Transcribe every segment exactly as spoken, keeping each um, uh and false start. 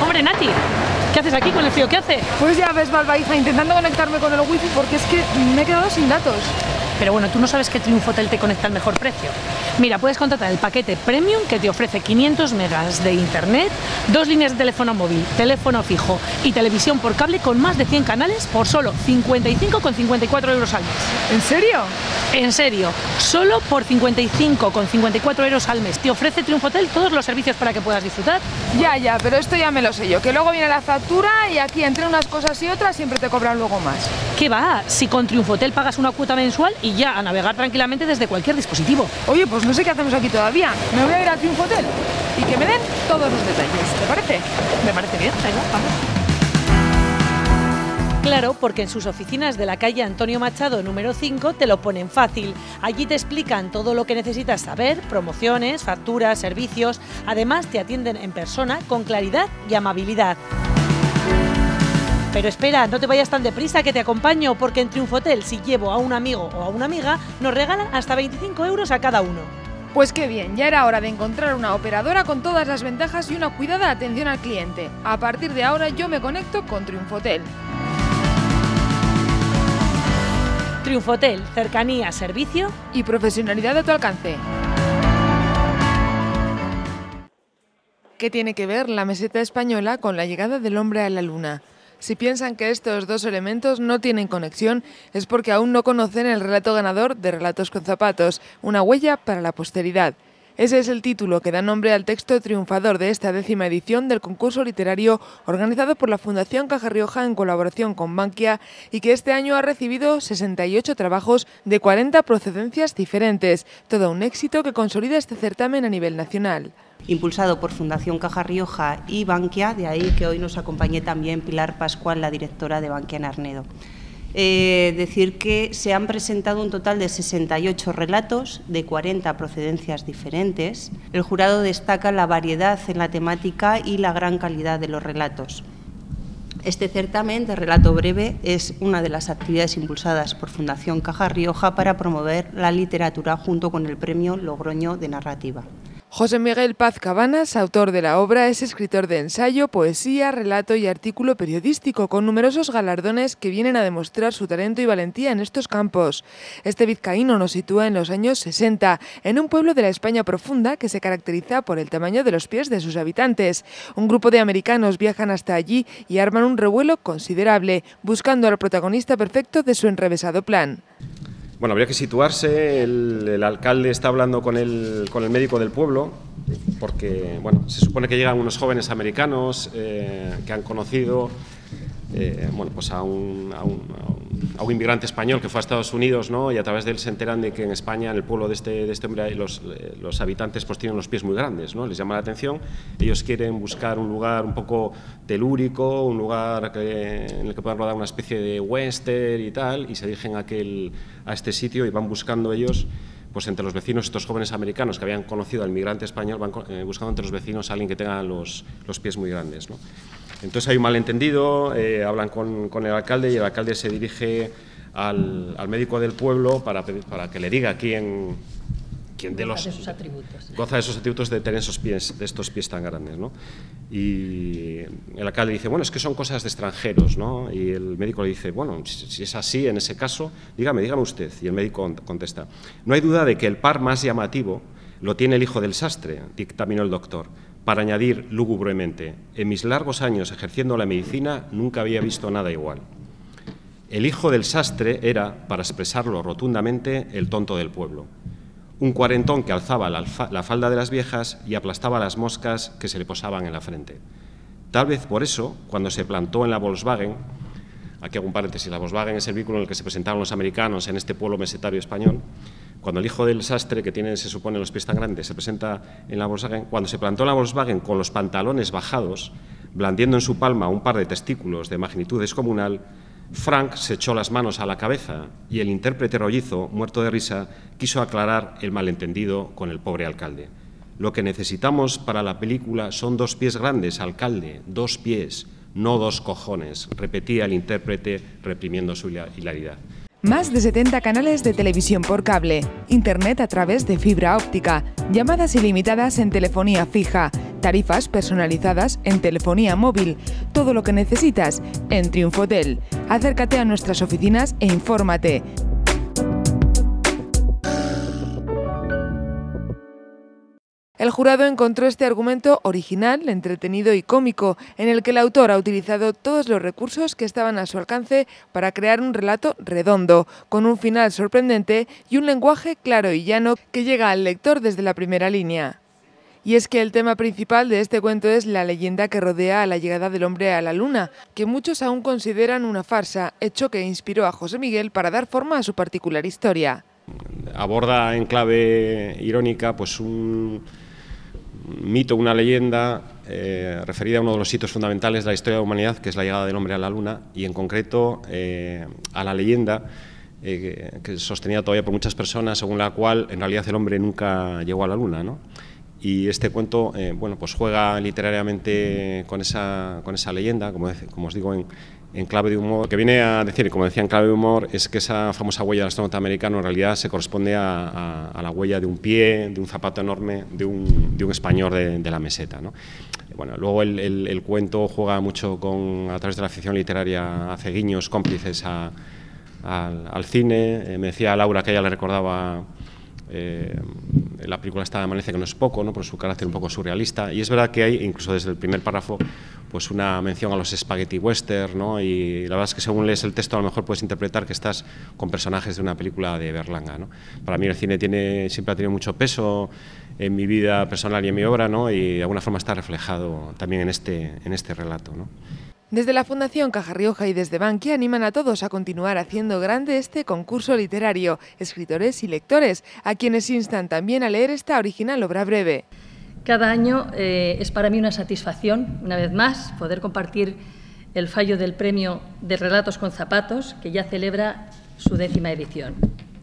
Hombre, Nati, ¿qué haces aquí con el frío que hace? Pues ya ves, Balba, hija, intentando conectarme con el wifi porque es que me he quedado sin datos. Pero bueno, tú no sabes que Triunfotel te conecta al mejor precio. Mira, puedes contratar el paquete Premium que te ofrece quinientos megas de internet, dos líneas de teléfono móvil, teléfono fijo y televisión por cable con más de cien canales por solo cincuenta y cinco con cincuenta y cuatro euros al mes. ¿En serio? En serio, solo por cincuenta y cinco con cincuenta y cuatro euros al mes te ofrece Triunfotel todos los servicios para que puedas disfrutar. Ya, ya, pero esto ya me lo sé yo, que luego viene la factura y aquí entre unas cosas y otras siempre te cobran luego más. ¿Qué va? Si con Triunfotel pagas una cuota mensual y ya a navegar tranquilamente desde cualquier dispositivo. Oye, pues no sé qué hacemos aquí todavía. Me voy a ir a Triunfotel y que me den todos los detalles. ¿Te parece? Me parece bien, venga, vamos. Claro, porque en sus oficinas de la calle Antonio Machado número cinco te lo ponen fácil. Allí te explican todo lo que necesitas saber, promociones, facturas, servicios. Además te atienden en persona con claridad y amabilidad. Pero espera, no te vayas tan deprisa que te acompaño, porque en Triunfotel, si llevo a un amigo o a una amiga, nos regalan hasta veinticinco euros a cada uno. Pues qué bien, ya era hora de encontrar una operadora con todas las ventajas y una cuidada atención al cliente. A partir de ahora yo me conecto con Triunfotel. Triunfotel, cercanía, servicio y profesionalidad a tu alcance. ¿Qué tiene que ver la meseta española con la llegada del hombre a la luna? Si piensan que estos dos elementos no tienen conexión, es porque aún no conocen el relato ganador de Relatos con Zapatos, una huella para la posteridad. Ese es el título que da nombre al texto triunfador de esta décima edición del concurso literario organizado por la Fundación Caja Rioja en colaboración con Bankia y que este año ha recibido sesenta y ocho trabajos de cuarenta procedencias diferentes. Todo un éxito que consolida este certamen a nivel nacional. Impulsado por Fundación Caja Rioja y Bankia, de ahí que hoy nos acompañe también Pilar Pascual, la directora de Bankia en Arnedo. Eh, decir que se han presentado un total de sesenta y ocho relatos de cuarenta procedencias diferentes. El jurado destaca la variedad en la temática y la gran calidad de los relatos. Este certamen de relato breve es una de las actividades impulsadas por Fundación Caja Rioja para promover la literatura junto con el Premio Logroño de Narrativa. José Miguel Paz Cabanas, autor de la obra, es escritor de ensayo, poesía, relato y artículo periodístico, con numerosos galardones que vienen a demostrar su talento y valentía en estos campos. Este vizcaíno nos sitúa en los años sesenta, en un pueblo de la España profunda que se caracteriza por el tamaño de los pies de sus habitantes. Un grupo de americanos viajan hasta allí y arman un revuelo considerable, buscando al protagonista perfecto de su enrevesado plan. Bueno, habría que situarse, el, el alcalde está hablando con el, con el médico del pueblo, porque bueno, se supone que llegan unos jóvenes americanos eh, que han conocido eh, bueno, pues a, un, a, un, a, un, a un inmigrante español que fue a Estados Unidos, ¿no? Y a través de él se enteran de que en España, en el pueblo de este, de este hombre, los, los habitantes pues, tienen los pies muy grandes, ¿no? Les llama la atención, ellos quieren buscar un lugar un poco telúrico, un lugar que, en el que puedan rodar una especie de western y tal, y se dirigen a, aquel, a este sitio y van buscando ellos, pues entre los vecinos, estos jóvenes americanos que habían conocido al migrante español, van eh, buscando entre los vecinos a alguien que tenga los, los pies muy grandes, ¿no? Entonces hay un malentendido, eh, hablan con, con el alcalde y el alcalde se dirige al, al médico del pueblo para, para que le diga quién, quién de los... Goza de sus atributos. Goza de esos atributos de tener esos pies, de estos pies tan grandes, ¿no? Y el alcalde dice, bueno, es que son cosas de extranjeros, ¿no? Y el médico le dice, bueno, si, si es así, en ese caso, dígame, dígame usted. Y el médico contesta, no hay duda de que el par más llamativo lo tiene el hijo del sastre, dictaminó el doctor. Para añadir lúgubremente, en mis largos años ejerciendo la medicina nunca había visto nada igual. El hijo del sastre era, para expresarlo rotundamente, el tonto del pueblo. Un cuarentón que alzaba la, la falda de las viejas y aplastaba las moscas que se le posaban en la frente. Tal vez por eso, cuando se plantó en la Volkswagen, aquí hago un paréntesis, la Volkswagen es el vehículo en el que se presentaron los americanos en este pueblo mesetario español, cuando el hijo del sastre, que tiene, se supone, los pies tan grandes, se presenta en la Volkswagen, cuando se plantó en la Volkswagen con los pantalones bajados, blandiendo en su palma un par de testículos de magnitud descomunal, Frank se echó las manos a la cabeza y el intérprete rollizo, muerto de risa, quiso aclarar el malentendido con el pobre alcalde. Lo que necesitamos para la película son dos pies grandes, alcalde, dos pies, no dos cojones, repetía el intérprete reprimiendo su hilaridad. Más de setenta canales de televisión por cable, internet a través de fibra óptica, llamadas ilimitadas en telefonía fija, tarifas personalizadas en telefonía móvil, todo lo que necesitas en Triunfotel. Acércate a nuestras oficinas e infórmate. El jurado encontró este argumento original, entretenido y cómico, en el que el autor ha utilizado todos los recursos que estaban a su alcance para crear un relato redondo, con un final sorprendente y un lenguaje claro y llano que llega al lector desde la primera línea. Y es que el tema principal de este cuento es la leyenda que rodea a la llegada del hombre a la luna, que muchos aún consideran una farsa, hecho que inspiró a José Miguel para dar forma a su particular historia. Aborda en clave irónica pues un mito, una leyenda eh, referida a uno de los hitos fundamentales de la historia de la humanidad, que es la llegada del hombre a la luna, y en concreto eh, a la leyenda eh, que es sostenida todavía por muchas personas, según la cual en realidad el hombre nunca llegó a la luna, ¿no? Y este cuento eh, bueno, pues juega literariamente con esa, con esa leyenda, como, como os digo, en, en clave de humor. Lo que viene a decir, como decía, en clave de humor, es que esa famosa huella del astronauta americano en realidad se corresponde a, a, a la huella de un pie, de un zapato enorme, de un, de un español de, de la meseta, ¿no? Bueno, luego el, el, el cuento juega mucho con, a través de la ficción literaria, hace guiños cómplices a, a, al cine. Eh, me decía Laura que a ella le recordaba Eh, la película esta Amanece, que no es poco, ¿no?, por su carácter un poco surrealista, y es verdad que hay, incluso desde el primer párrafo, pues una mención a los spaghetti western, ¿no? Y la verdad es que según lees el texto a lo mejor puedes interpretar que estás con personajes de una película de Berlanga, ¿no? Para mí el cine tiene, siempre ha tenido mucho peso en mi vida personal y en mi obra, ¿no? Y de alguna forma está reflejado también en este, en este relato, ¿no? Desde la Fundación Caja Rioja y desde Bankia animan a todos a continuar haciendo grande este concurso literario, escritores y lectores, a quienes instan también a leer esta original obra breve. Cada año eh, es para mí una satisfacción, una vez más, poder compartir el fallo del premio de Relatos con Zapatos, que ya celebra su décima edición.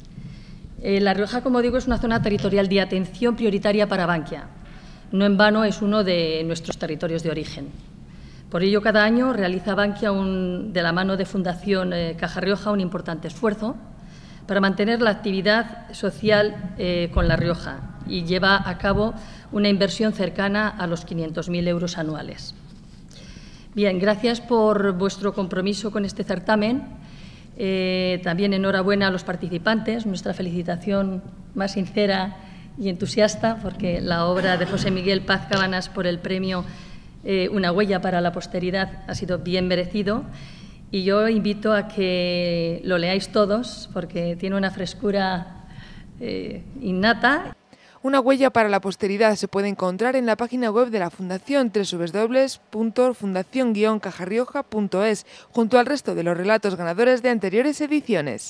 Eh, La Rioja, como digo, es una zona territorial de atención prioritaria para Bankia. No en vano es uno de nuestros territorios de origen. Por ello, cada año realiza Bankia, un, de la mano de Fundación eh, Caja Rioja, un importante esfuerzo para mantener la actividad social eh, con La Rioja y lleva a cabo una inversión cercana a los quinientos mil euros anuales. Bien, gracias por vuestro compromiso con este certamen. Eh, también enhorabuena a los participantes, nuestra felicitación más sincera y entusiasta, porque la obra de José Miguel Paz Cabanas por el premio Eh, Una huella para la posteridad ha sido bien merecido, y yo invito a que lo leáis todos porque tiene una frescura eh, innata. Una huella para la posteridad se puede encontrar en la página web de la Fundación, doble u doble u doble u punto fundación guion caja rioja punto es, junto al resto de los relatos ganadores de anteriores ediciones.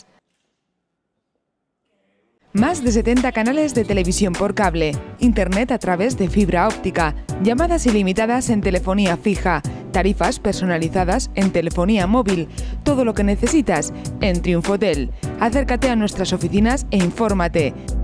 Más de setenta canales de televisión por cable, internet a través de fibra óptica, llamadas ilimitadas en telefonía fija, tarifas personalizadas en telefonía móvil, todo lo que necesitas en Triunfotel. Acércate a nuestras oficinas e infórmate.